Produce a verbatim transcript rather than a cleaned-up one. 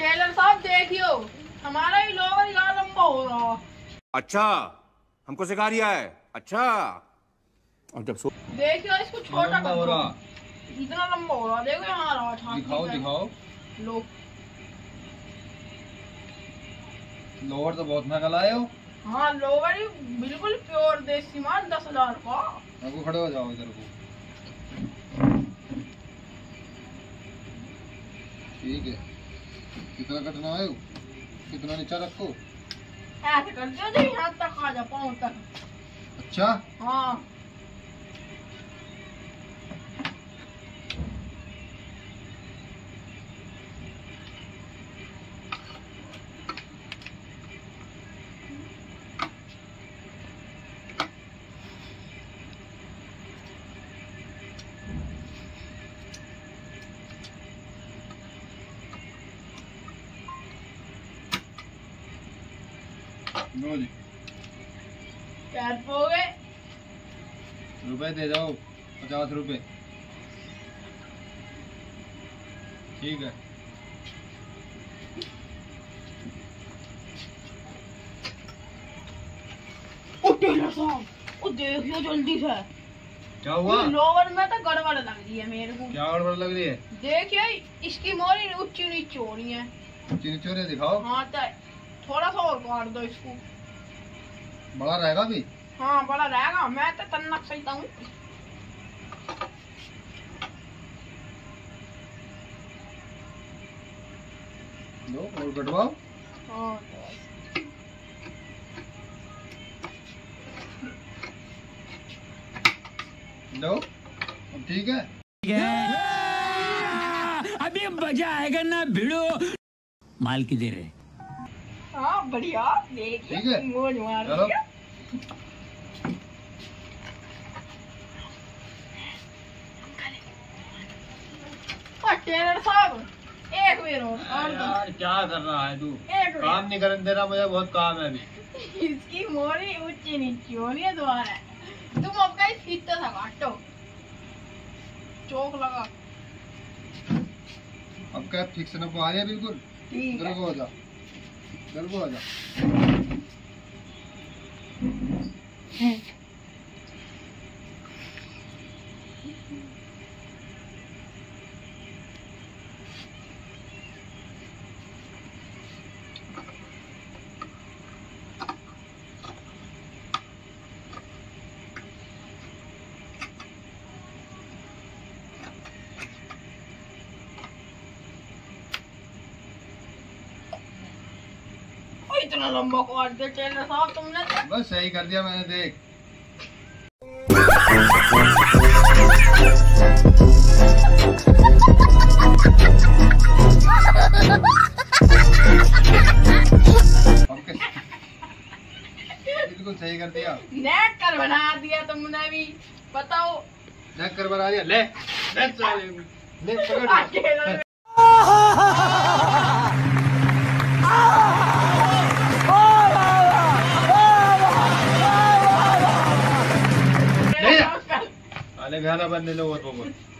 Taylor साहब देखियो, हमारा ही लोवर यहाँ लंबा हो रहा। अच्छा, हमको सिखा रिया है। अच्छा, और जब सो देखियो इसको छोटा कर हो दो। रहा, इतना लंबा हो रहा, देखो यहाँ रहा छाती दिखाओ पे। दिखाओ। लो, लोवर तो बहुत महंगा लाए हो। हाँ लोवर ही बिल्कुल प्योर देसी माल, दस हजार का। आपको खड़े हो जाओ इधर को। ठीक है, कितना कटना है? कितना नीचा रखो? ऐसे कर दियो जो यहाँ तक आ जा, पाँव तक। अच्छा, हाँ लो जी, पैर हो गए। रुपए दे जाओ, पचास रुपए। ठीक है, ओ टेलर साहब, ओ देखियो जल्दी से। क्या हुआ? लोवर में तो गड़बड़ लग रही है मेरे को। क्या गड़बड़ लग रही है? देखिए इसकी मोरी ऊंची नीचे हो रही है। चीनी चोरे दिखाओ। हाँ तो थोड़ा सा और काट दो इसको। बड़ा रहेगा भी। हाँ बड़ा रहेगा, मैं तो तन्नक सही हूँ। लो और कटवाओ। हाँ लो, अब ठीक है। अभी मजा आएगा ना भिड़ो। माल की दे रहे। हाँ बढ़िया, देखिए ठीक है, मौज मार चलो। दिया। और टेलर साहब एक बार और और दो। यार क्या कर रहा है तू? एक काम बार। नहीं करने दे रहा, मुझे बहुत काम है अभी। इसकी मोरी ऊंची नीची हो रही है दोबारा। तुम अपना ही खींचता था, काटो चौक लगा। अब क्या ठीक से नपा रही है बिल्कुल? ठीक इधर है। को हो जा, इधर को हो जा। इतना लंबा काट दिया टेलर साहब तुमने तो। बस सही कर दिया मैंने, देख। बिल्कुल सही कर दिया। नेट कर बना दिया तुमने भी, बताओ। नेट कर बना दिया। ले नेट ले, ले पकड़। टेलर अरे गाना बनने लो वो तो